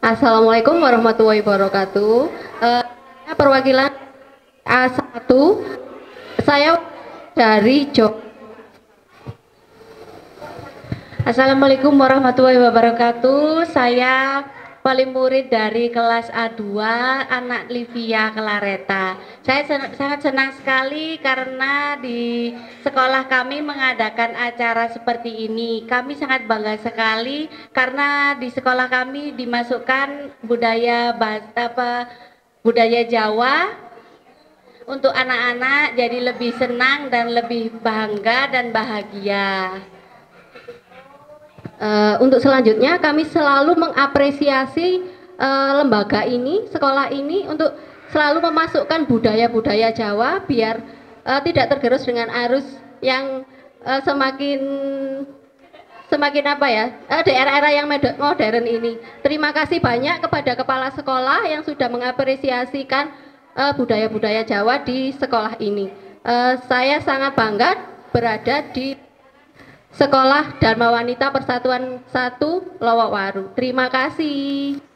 Assalamualaikum warahmatullahi wabarakatuh. Perwakilan A1, saya dari Jog. Assalamualaikum warahmatullahi wabarakatuh. Saya wali murid dari kelas A2, anak Livia Kelareta. Saya sangat senang sekali karena di sekolah kami mengadakan acara seperti ini. Kami sangat bangga sekali karena di sekolah kami dimasukkan budaya Jawa untuk anak-anak, jadi lebih senang dan lebih bangga dan bahagia. Untuk selanjutnya kami selalu mengapresiasi lembaga ini, sekolah ini untuk selalu memasukkan budaya-budaya Jawa biar tidak tergerus dengan arus yang semakin apa ya, di era-era yang modern ini. Terima kasih banyak kepada kepala sekolah yang sudah mengapresiasikan budaya-budaya Jawa di sekolah ini. Saya sangat bangga berada di Sekolah Dharma Wanita Persatuan 1 Lowok Waru. Terima kasih.